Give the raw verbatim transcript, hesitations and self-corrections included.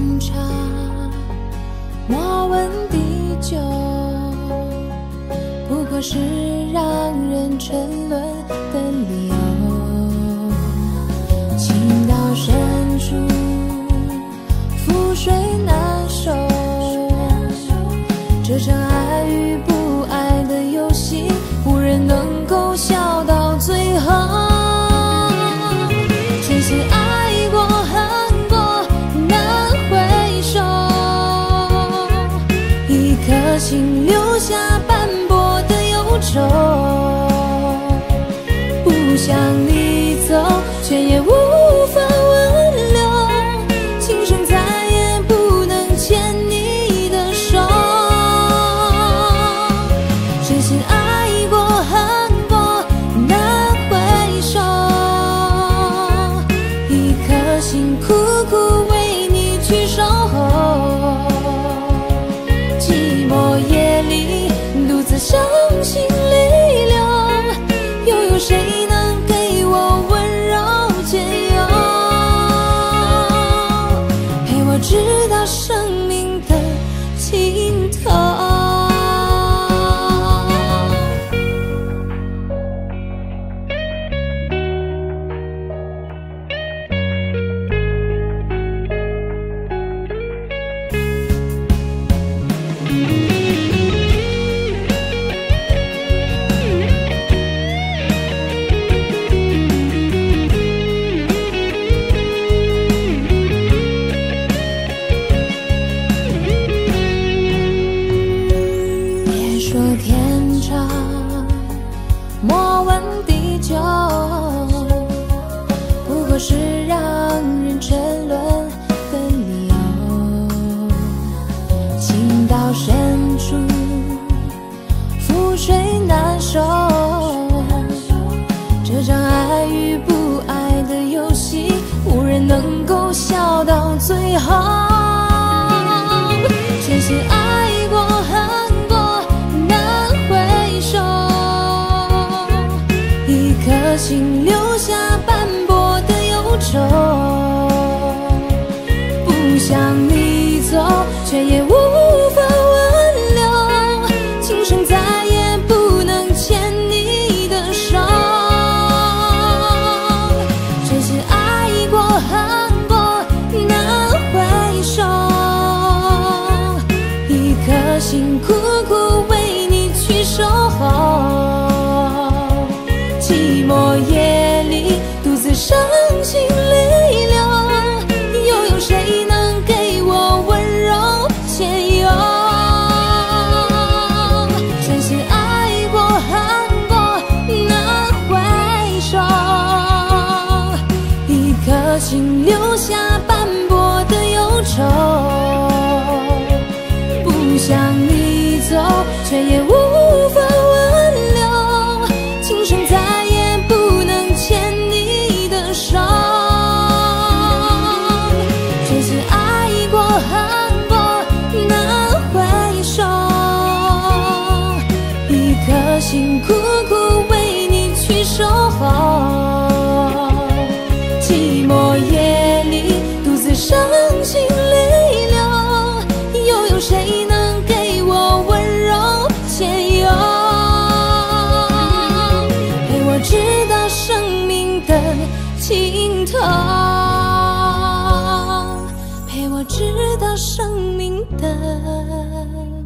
茶，莫问地久，不过是让人沉沦的理由。情到深处，覆水难收，这场爱与不爱的游戏，无人能够笑到最后。真心爱过恨过难回首，一颗心留下斑驳的忧愁。不想你走，却也无法挽留，今生再也不能牵你的手。真心爱过恨过难回首，一颗心苦苦为你去守候。寂寞夜里独自伤心泪流，又有谁能给我温柔解忧，陪我直到生命的尽头。说天长，莫问地久，不过是让人沉沦的理由。情到深处，覆水难收，这场爱与不爱的游戏，无人能够笑到最后。真心爱过恨过难回首，一颗心留下斑驳的忧愁。不想你走，却也无法挽留，今生再也不能牵你的手。真心爱过恨过难回首，一颗心苦苦为你去守候。寂寞夜里独自伤心泪流，又有谁能给我温柔解忧？真心爱过恨过难回首，一颗心留下斑驳的忧愁。不想你走，却也无法挽留，今生再也不能牵你的手。真心爱过恨过难回首，一颗心苦苦为你去守候。寂寞夜里独自伤心泪流，又有谁能给我温柔解忧，陪我直到生命的尽头，陪我直到生命的